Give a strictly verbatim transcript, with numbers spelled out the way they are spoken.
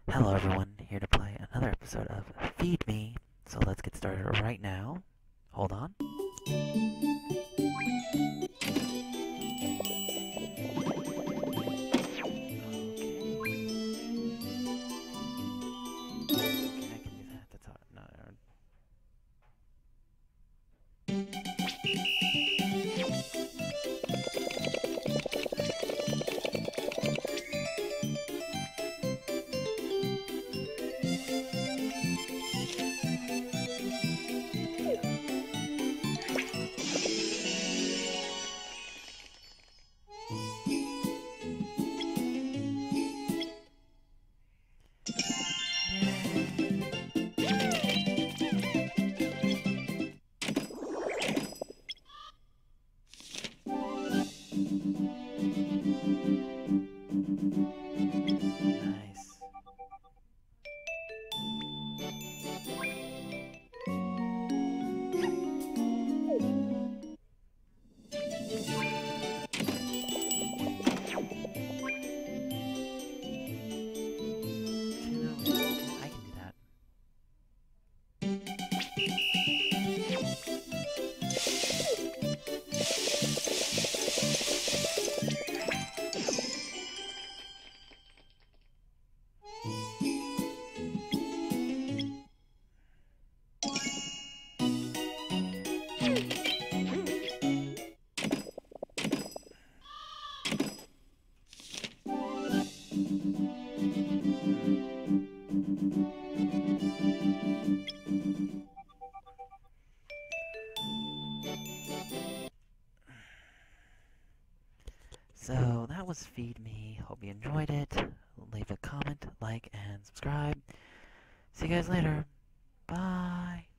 Hello everyone, here to play another episode of Feed Me. So let's get started right now. Hold on. Okay, I can do that. That's all. No, no. Nice. You know, I can do that. So that was Feed Me. Hope you enjoyed it. Leave a comment, like, and subscribe. See you guys later. Bye.